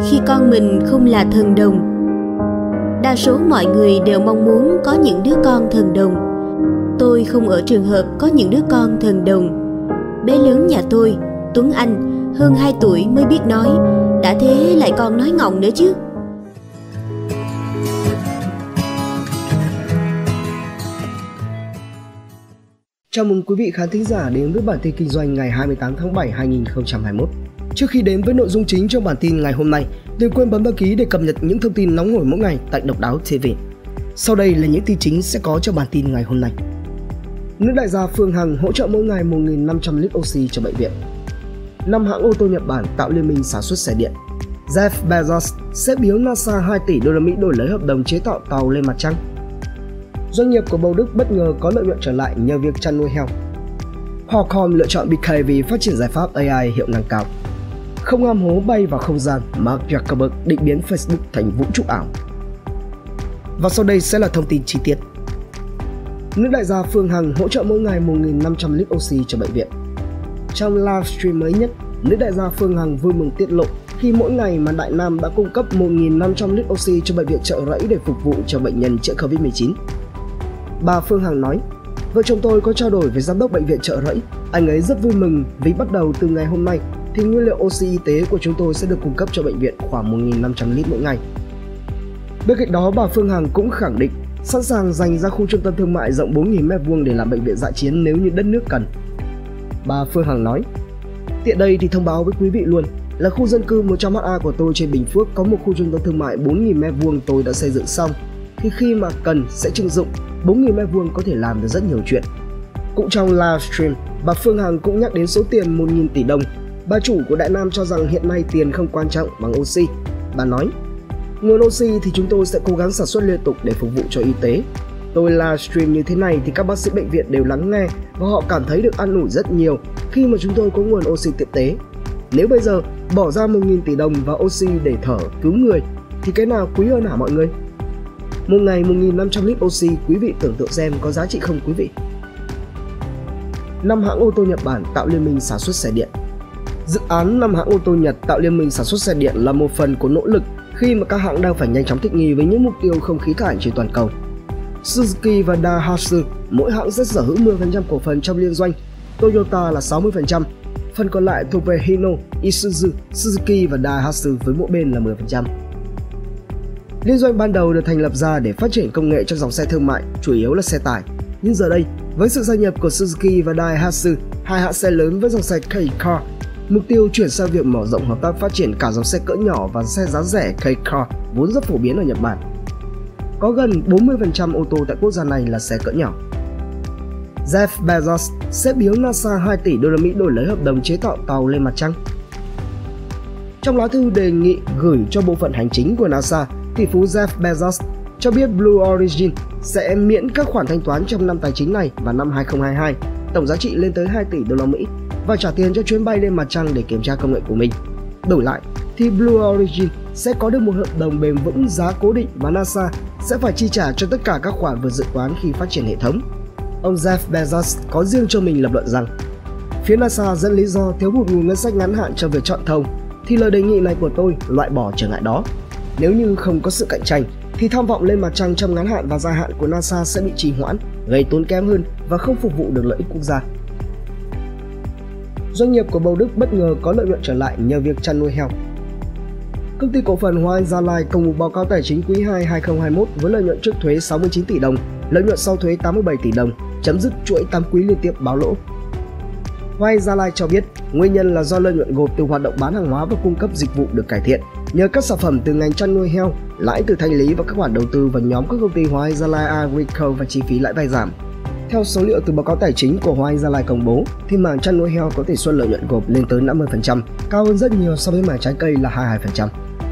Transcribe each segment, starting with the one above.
khi con mình không là thần đồng. Đa số mọi người đều mong muốn có những đứa con thần đồng. Tôi không ở trường hợp có những đứa con thần đồng. Bé lớn nhà tôi, Tuấn Anh, hơn 2 tuổi mới biết nói, đã thế lại còn nói ngọng nữa chứ. Chào mừng quý vị khán thính giả đến với bản tin kinh doanh ngày 28 tháng 7 2021. Trước khi đến với nội dung chính trong bản tin ngày hôm nay, đừng quên bấm đăng ký để cập nhật những thông tin nóng hổi mỗi ngày tại Độc Đáo TV. Sau đây là những tin chính sẽ có trong bản tin ngày hôm nay. Nữ đại gia Phương Hằng hỗ trợ mỗi ngày 1.500 lít oxy cho bệnh viện. 5 hãng ô tô Nhật Bản tạo liên minh sản xuất xe điện. Jeff Bezos sẽ biếu NASA 2 tỷ đô la Mỹ đổi lấy hợp đồng chế tạo tàu lên mặt trăng. Doanh nghiệp của Bầu Đức bất ngờ có lợi nhuận trở lại nhờ việc chăn nuôi heo. Qualcomm lựa chọn BK vì phát triển giải pháp AI hiệu năng cao. Không ham hố bay vào không gian, Mark Zuckerberg định biến Facebook thành vũ trụ ảo. Và sau đây sẽ là thông tin chi tiết. Nữ đại gia Phương Hằng hỗ trợ mỗi ngày 1.500 lít oxy cho bệnh viện. Trong livestream mới nhất, nữ đại gia Phương Hằng vui mừng tiết lộ khi mỗi ngày mà Đại Nam đã cung cấp 1.500 lít oxy cho bệnh viện Chợ Rẫy để phục vụ cho bệnh nhân chữa Covid-19. Bà Phương Hằng nói, vợ chồng tôi có trao đổi với giám đốc bệnh viện Chợ Rẫy. Anh ấy rất vui mừng vì bắt đầu từ ngày hôm nay thì nguyên liệu oxy y tế của chúng tôi sẽ được cung cấp cho bệnh viện khoảng 1.500 lít mỗi ngày. Bên cạnh đó, bà Phương Hằng cũng khẳng định sẵn sàng dành ra khu trung tâm thương mại rộng 4.000 m² để làm bệnh viện dã chiến nếu như đất nước cần. Bà Phương Hằng nói, tiện đây thì thông báo với quý vị luôn là khu dân cư 100 ha của tôi trên Bình Phước có một khu trung tâm thương mại 4.000 m² tôi đã xây dựng xong, thì khi mà cần sẽ trưng dụng. 4.000 m² có thể làm được rất nhiều chuyện. Cũng trong livestream, bà Phương Hằng cũng nhắc đến số tiền 1.000 tỷ đồng. Bà chủ của Đại Nam cho rằng hiện nay tiền không quan trọng bằng oxy. Bà nói, nguồn oxy thì chúng tôi sẽ cố gắng sản xuất liên tục để phục vụ cho y tế. Tôi livestream như thế này thì các bác sĩ bệnh viện đều lắng nghe và họ cảm thấy được an ủi rất nhiều khi mà chúng tôi có nguồn oxy tiếp tế. Nếu bây giờ bỏ ra 1.000 tỷ đồng vào oxy để thở cứu người thì cái nào quý hơn hả mọi người? Một ngày 1.500 lít oxy, quý vị tưởng tượng xem có giá trị không quý vị? 5 hãng ô tô Nhật Bản tạo liên minh sản xuất xe điện. Dự án 5 hãng ô tô Nhật tạo liên minh sản xuất xe điện là một phần của nỗ lực khi mà các hãng đang phải nhanh chóng thích nghi với những mục tiêu không khí thải trên toàn cầu. Suzuki và Daihatsu mỗi hãng sẽ sở hữu 10% cổ phần trong liên doanh, Toyota là 60%, phần còn lại thuộc về Hino, Isuzu, Suzuki và Daihatsu với mỗi bên là 10%. Liên doanh ban đầu được thành lập ra để phát triển công nghệ cho dòng xe thương mại, chủ yếu là xe tải. Nhưng giờ đây, với sự gia nhập của Suzuki và Daihatsu, hai hãng xe lớn với dòng xe K-Car, mục tiêu chuyển sang việc mở rộng hợp tác phát triển cả dòng xe cỡ nhỏ và xe giá rẻ K-Car vốn rất phổ biến ở Nhật Bản. Có gần 40% ô tô tại quốc gia này là xe cỡ nhỏ. Jeff Bezos sẽ biếu NASA 2 tỷ đô la Mỹ đổi lấy hợp đồng chế tạo tàu lên mặt trăng. Trong lá thư đề nghị gửi cho bộ phận hành chính của NASA, tỷ phú Jeff Bezos cho biết Blue Origin sẽ miễn các khoản thanh toán trong năm tài chính này và năm 2022, tổng giá trị lên tới 2 tỷ đô la Mỹ và trả tiền cho chuyến bay lên mặt trăng để kiểm tra công nghệ của mình. Đổi lại thì Blue Origin sẽ có được một hợp đồng bền vững giá cố định và NASA sẽ phải chi trả cho tất cả các khoản vượt dự toán khi phát triển hệ thống. Ông Jeff Bezos có riêng cho mình lập luận rằng phía NASA dẫn lý do thiếu hụt nguồn ngân sách ngắn hạn cho việc chọn thầu, thì lời đề nghị này của tôi loại bỏ trở ngại đó. Nếu như không có sự cạnh tranh thì tham vọng lên mặt trăng trong ngắn hạn và dài hạn của NASA sẽ bị trì hoãn, gây tốn kém hơn và không phục vụ được lợi ích quốc gia. Doanh nghiệp của Bầu Đức bất ngờ có lợi nhuận trở lại nhờ việc chăn nuôi heo. Công ty cổ phần Hoa Anh Gia Lai công bố báo cáo tài chính quý 2 2021 với lợi nhuận trước thuế 69 tỷ đồng, lợi nhuận sau thuế 87 tỷ đồng, chấm dứt chuỗi 8 quý liên tiếp báo lỗ. Hoa Anh Gia Lai cho biết nguyên nhân là do lợi nhuận gộp từ hoạt động bán hàng hóa và cung cấp dịch vụ được cải thiện nhờ các sản phẩm từ ngành chăn nuôi heo, lãi từ thanh lý và các khoản đầu tư vào nhóm các công ty Hoa Anh Gia Lai Agrico và chi phí lãi vay giảm. Theo số liệu từ báo cáo tài chính của Hoa Anh Gia Lai công bố, thì mảng chăn nuôi heo có tỷ suất lợi nhuận gộp lên tới 50%, cao hơn rất nhiều so với mảng trái cây là 22%.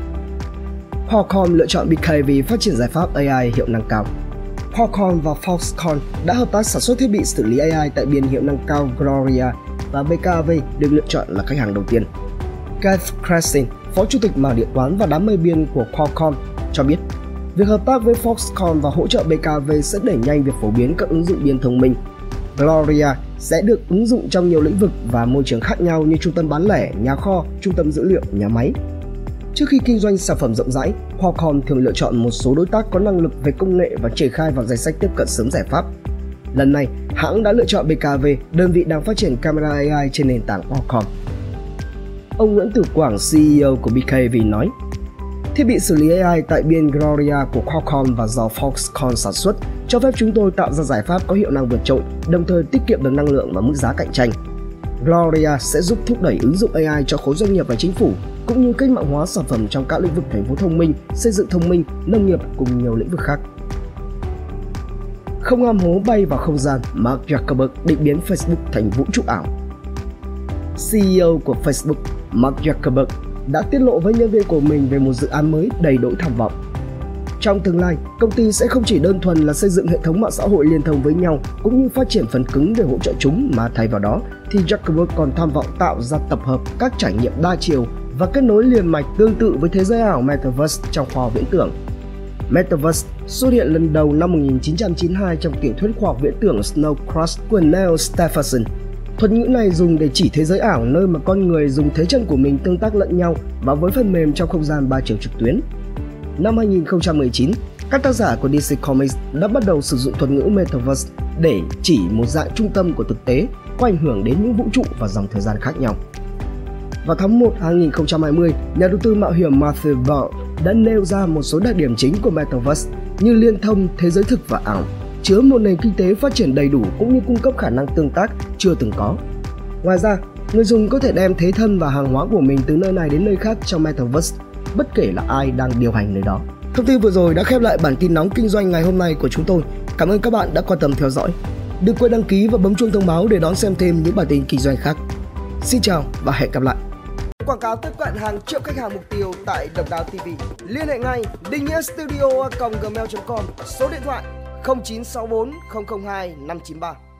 Qualcomm lựa chọn BK vì phát triển giải pháp AI hiệu năng cao. Qualcomm và Foxconn đã hợp tác sản xuất thiết bị xử lý AI tại biên hiệu năng cao Gloria và BKV được lựa chọn là khách hàng đầu tiên. Keith Krassin, Phó Chủ tịch mảng điện toán và đám mây biên của Qualcomm, cho biết việc hợp tác với Foxconn và hỗ trợ BKV sẽ đẩy nhanh việc phổ biến các ứng dụng biên thông minh. Gloria sẽ được ứng dụng trong nhiều lĩnh vực và môi trường khác nhau như trung tâm bán lẻ, nhà kho, trung tâm dữ liệu, nhà máy. Trước khi kinh doanh sản phẩm rộng rãi, Qualcomm thường lựa chọn một số đối tác có năng lực về công nghệ và triển khai vào danh sách tiếp cận sớm giải pháp. Lần này, hãng đã lựa chọn BKV, đơn vị đang phát triển camera AI trên nền tảng Qualcomm. Ông Nguyễn Tử Quảng, CEO của BKV nói, thiết bị xử lý AI tại biên Gloria của Qualcomm và do Foxconn sản xuất cho phép chúng tôi tạo ra giải pháp có hiệu năng vượt trội, đồng thời tiết kiệm được năng lượng và mức giá cạnh tranh. Gloria sẽ giúp thúc đẩy ứng dụng AI cho khối doanh nghiệp và chính phủ, cũng như cách mạng hóa sản phẩm trong các lĩnh vực thành phố thông minh, xây dựng thông minh, nông nghiệp cùng nhiều lĩnh vực khác. Không ham hố bay vào không gian, Mark Zuckerberg định biến Facebook thành vũ trụ ảo. CEO của Facebook, Mark Zuckerberg đã tiết lộ với nhân viên của mình về một dự án mới đầy đỗi tham vọng. Trong tương lai, công ty sẽ không chỉ đơn thuần là xây dựng hệ thống mạng xã hội liên thông với nhau cũng như phát triển phần cứng để hỗ trợ chúng, mà thay vào đó thì Zuckerberg còn tham vọng tạo ra tập hợp các trải nghiệm đa chiều và kết nối liền mạch tương tự với thế giới ảo Metaverse trong khoa học viễn tưởng. Metaverse xuất hiện lần đầu năm 1992 trong tiểu thuyết khoa học viễn tưởng Snow Crash của Neil Stephenson. Thuật ngữ này dùng để chỉ thế giới ảo nơi mà con người dùng thế chân của mình tương tác lẫn nhau và với phần mềm trong không gian 3 chiều trực tuyến. Năm 2019, các tác giả của DC Comics đã bắt đầu sử dụng thuật ngữ Metaverse để chỉ một dạng trung tâm của thực tế có ảnh hưởng đến những vũ trụ và dòng thời gian khác nhau. Vào tháng 1 2020, nhà đầu tư mạo hiểm Matthew Ball đã nêu ra một số đặc điểm chính của Metaverse như liên thông thế giới thực và ảo, chứa một nền kinh tế phát triển đầy đủ cũng như cung cấp khả năng tương tác chưa từng có. Ngoài ra, người dùng có thể đem thế thân và hàng hóa của mình từ nơi này đến nơi khác trong Metaverse, bất kể là ai đang điều hành nơi đó. Thông tin vừa rồi đã khép lại bản tin nóng kinh doanh ngày hôm nay của chúng tôi. Cảm ơn các bạn đã quan tâm theo dõi. Đừng quên đăng ký và bấm chuông thông báo để đón xem thêm những bản tin kinh doanh khác. Xin chào và hẹn gặp lại. Quảng cáo tiếp cận hàng triệu khách hàng mục tiêu tại Độc Đáo TV. Liên hệ ngay dinhnghiastudio@gmail.com, số điện thoại 0964 002 593.